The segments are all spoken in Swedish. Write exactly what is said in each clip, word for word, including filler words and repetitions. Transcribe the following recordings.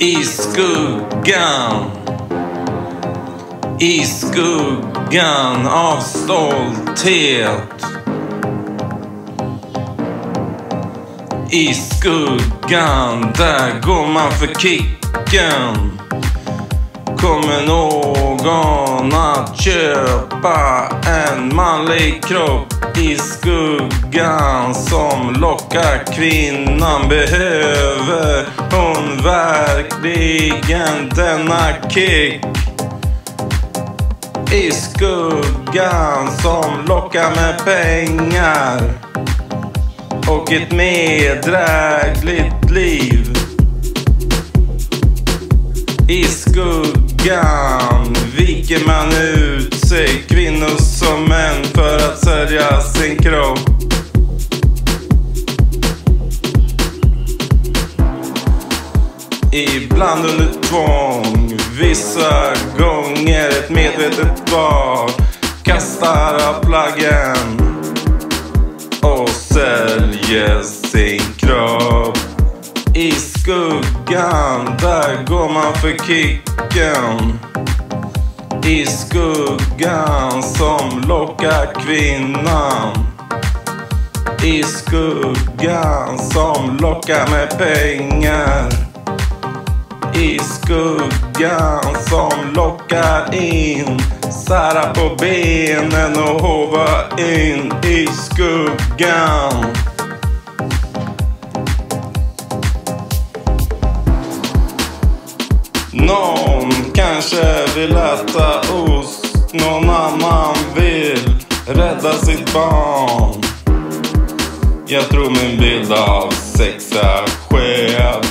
I skuggan, i skuggan av stolthet. I skuggan, där går man för kicken. Kommer någon att köpa en manlig kropp i skuggan som lockar kvinnan? Behöver hon verkligen denna kick? I skuggan som lockar med pengar och ett medrägligt liv. I skuggan viker man ut sig, kvinnor som män, för att sälja sin kropp. Ibland under tvång, vissa gånger ett medvetet val. Kastar av plaggen och säljer sin kropp. I skuggan, där går man för kicken. I skuggan som lockar kvinnan. I skuggan som lockar med pengar. I skuggan som lockar in. Sära på benen och hova in. I skuggan. Någon kanske vill äta ost, någon annan vill rädda sitt barn. Jag tror min bild av sex är skev.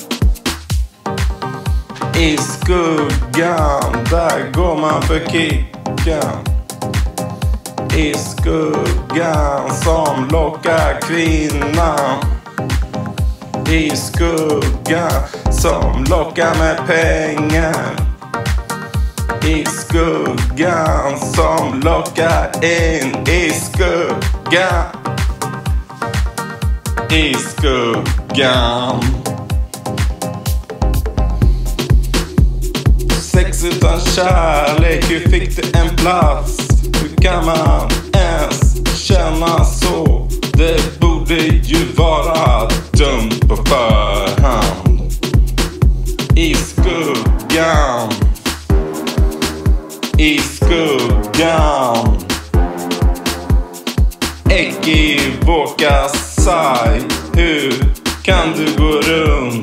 I skuggan, där går man för kicken. I skuggan som lockar kvinnan. I skuggan som lockar med pengar. I skuggan som lockar in. I skuggan. I skuggan. Sex utan kärlek, hur fick du en plats? Hur kan man ens känna så? Det borde ju vara dumt på förhand. I skuggan. I skuggan. Ekivoka sig. Hur kan du gå runt?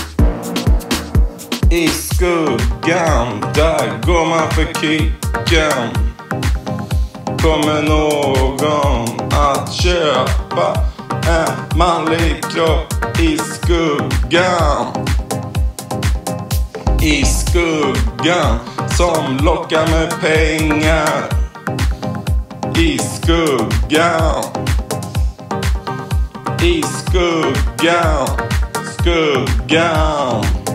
I skuggan, där går man för kicken. Kommer någon att köpa en manlig kropp i skuggan. I skuggan som lockar med pengar. I skuggan. I skuggan. Skuggan.